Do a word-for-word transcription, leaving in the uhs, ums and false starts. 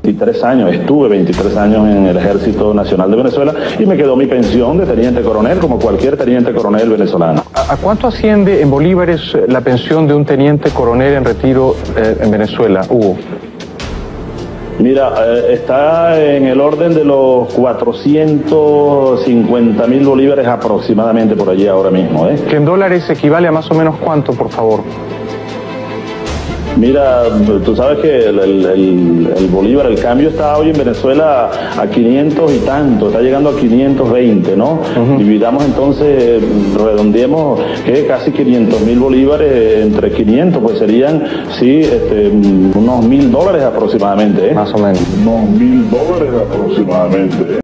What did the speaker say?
veintitrés años, estuve veintitrés años en el Ejército Nacional de Venezuela y me quedó mi pensión de teniente coronel como cualquier teniente coronel venezolano. ¿A, a cuánto asciende en bolívares la pensión de un teniente coronel en retiro eh, en Venezuela, Hugo? Mira, eh, está en el orden de los cuatrocientos cincuenta mil bolívares aproximadamente por allí ahora mismo, ¿eh? ¿Que en dólares equivale a más o menos cuánto, por favor? Mira, tú sabes que el, el, el, el bolívar, el cambio está hoy en Venezuela a quinientos y tanto, está llegando a quinientos veinte, ¿no? Uh-huh. Dividamos entonces, redondeemos, que casi quinientos mil bolívares entre quinientos, pues serían, sí, este, unos mil dólares aproximadamente, ¿eh? Más o menos. Unos mil dólares aproximadamente.